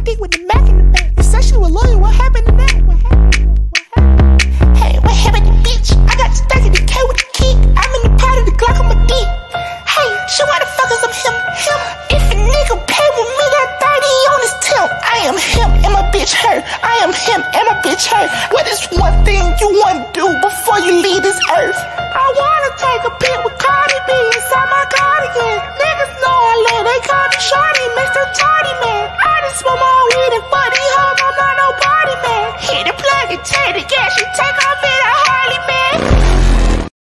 dick with the Mac in the back. You said she was loyal, what happened to that? What happened? Hey, what happened to bitch? I got stuck in the K with the kick. I'm in the pot of the Glock on my dick. Hey, she wanna fuck us, I'm him. If a nigga pay with me, got 30 on his tip. I am him and my bitch hurt. I am him and my bitch hurt. What is one thing you wanna do before you leave this earth? I wanna take a pic with Cardi B inside my Cardigan. Niggas know I love, they call me